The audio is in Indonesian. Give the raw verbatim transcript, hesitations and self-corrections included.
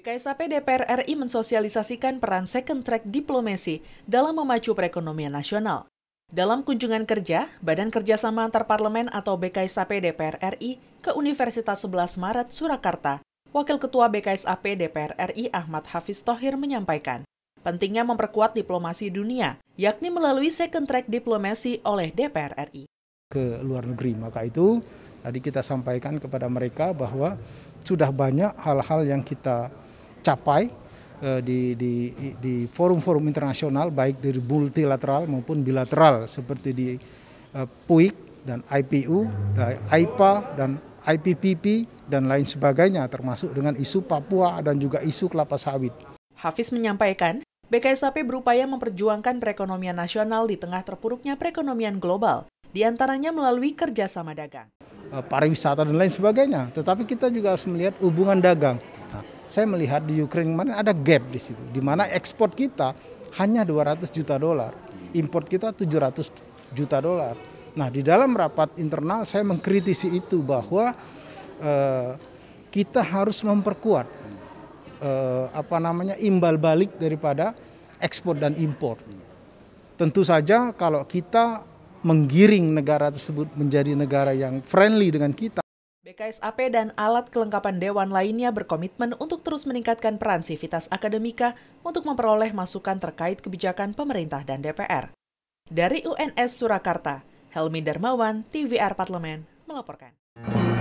B K S A P D P R R I mensosialisasikan peran second track diplomasi dalam memacu perekonomian nasional. Dalam kunjungan kerja, Badan Kerjasama Antarparlemen atau B K S A P D P R R I ke Universitas sebelas Maret, Surakarta, Wakil Ketua B K S A P D P R R I Ahmad Hafiz Thohir menyampaikan, pentingnya memperkuat diplomasi dunia, yakni melalui second track diplomasi oleh D P R R I. Ke luar negeri, maka itu tadi kita sampaikan kepada mereka bahwa sudah banyak hal-hal yang kita capai uh, di, di, di forum-forum internasional, baik dari multilateral maupun bilateral, seperti di uh, P U I C dan I P U, I P A dan I P P P dan lain sebagainya, termasuk dengan isu Papua dan juga isu kelapa sawit. Hafiz menyampaikan, B K S A P berupaya memperjuangkan perekonomian nasional di tengah terpuruknya perekonomian global, diantaranya melalui kerjasama dagang, pariwisata dan lain sebagainya. Tetapi kita juga harus melihat hubungan dagang. Nah, saya melihat di Ukraina kemarin ada gap di situ, di mana ekspor kita hanya dua ratus juta dolar, impor kita tujuh ratus juta dolar. Nah, di dalam rapat internal saya mengkritisi itu bahwa eh, kita harus memperkuat eh, apa namanya imbal balik daripada ekspor dan impor. Tentu saja kalau kita menggiring negara tersebut menjadi negara yang friendly dengan kita. B K S A P dan alat kelengkapan dewan lainnya berkomitmen untuk terus meningkatkan peran Sivitas Akademika untuk memperoleh masukan terkait kebijakan pemerintah dan D P R. Dari U N S Surakarta, Helmi Darmawan, T V R Parlemen, melaporkan.